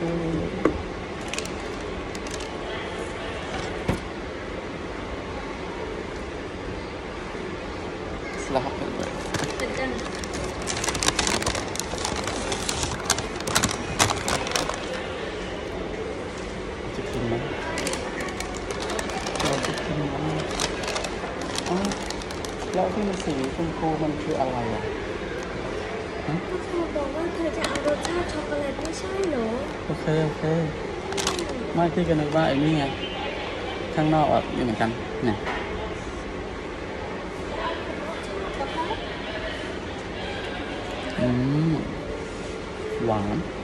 Selamat tinggal. Cekin mana?เราจะกินมันอ๋อแล้วที่มันสีชมพูมันคืออะไรอ่ะฮะก็เธอบอกว่าเธอจะเอารสชาติช็อกโกแลตไม่ใช่เหรอโอเคไม่ที่กันนึกว่าไอ้นี่ไงข้างนอกแบบนี่เหมือนกันเนี่ยหวาน